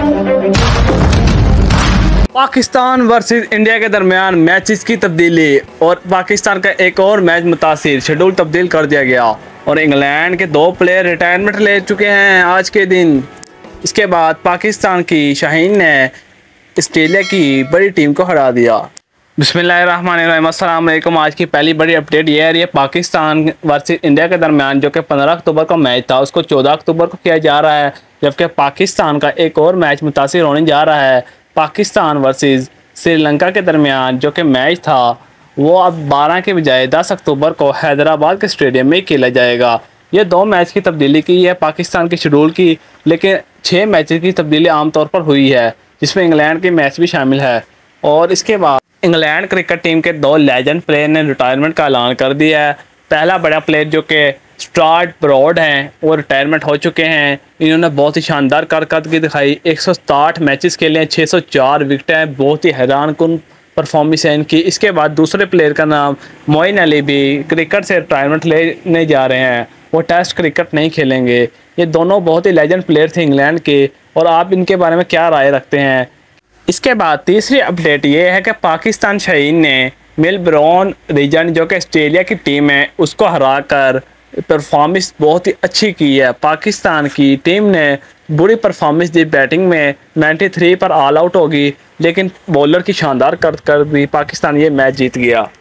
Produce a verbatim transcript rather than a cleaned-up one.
Pakistan versus India के दरमियान matches की तब्दीली और पाकिस्तान का एक और मैच मुतासिर, शेड्यूल तब्दील कर दिया गया और इंग्लैंड के दो प्लेयर रिटायरमेंट ले चुके हैं आज के दिन। इसके बाद पाकिस्तान की शाहीन ने ऑस्ट्रेलिया की बड़ी टीम को हरा दिया। बिस्मिल्लाहिर्रहमानिर्रहीम, अस्सलाम वालेकुम। आज की पहली बड़ी अपडेट ये है, ये पाकिस्तान वर्सेस इंडिया के दरमियान जो कि पंद्रह अक्टूबर का मैच था उसको चौदह अक्टूबर को किया जा रहा है, जबकि पाकिस्तान का एक और मैच मुतासिर होने जा रहा है। पाकिस्तान वर्सेस श्रीलंका के दरमियान जो कि मैच था वो अब बारह के बजाय दस अक्टूबर को हैदराबाद के स्टेडियम में खेला जाएगा। ये दो मैच की तब्दीली की है पाकिस्तान के शेड्यूल की, लेकिन छः मैचेस की तब्दीली आमतौर पर हुई है जिसमें इंग्लैंड के मैच भी शामिल है। और इसके बाद इंग्लैंड क्रिकेट टीम के दो लेजेंड प्लेयर ने रिटायरमेंट का ऐलान कर दिया है। पहला बड़ा प्लेयर जो कि स्टार्ट ब्रॉड हैं वो रिटायरमेंट हो चुके हैं। इन्होंने बहुत ही शानदार कारकर्दगी दिखाई, एक सौ सताहठ मैचेस खेले हैं, छः सौ चार विकेटें हैं, बहुत ही हैरान कुन परफॉर्मेंस है इनकी। इसके बाद दूसरे प्लेयर का नाम मोइन अली भी क्रिकेट से रिटायरमेंट लेने जा रहे हैं, वो टेस्ट क्रिकेट नहीं खेलेंगे। ये दोनों बहुत ही लेजेंड प्लेयर थे इंग्लैंड के, और आप इनके बारे में क्या राय रखते हैं। इसके बाद तीसरी अपडेट ये है कि पाकिस्तान शाहीन ने मेलबर्न रीजन जो कि ऑस्ट्रेलिया की टीम है उसको हराकर परफॉर्मेंस बहुत ही अच्छी की है। पाकिस्तान की टीम ने बुरी परफॉर्मेंस दी, बैटिंग में तिरानवे पर ऑल आउट होगी, लेकिन बॉलर की शानदार कर कर भी पाकिस्तान ये मैच जीत गया।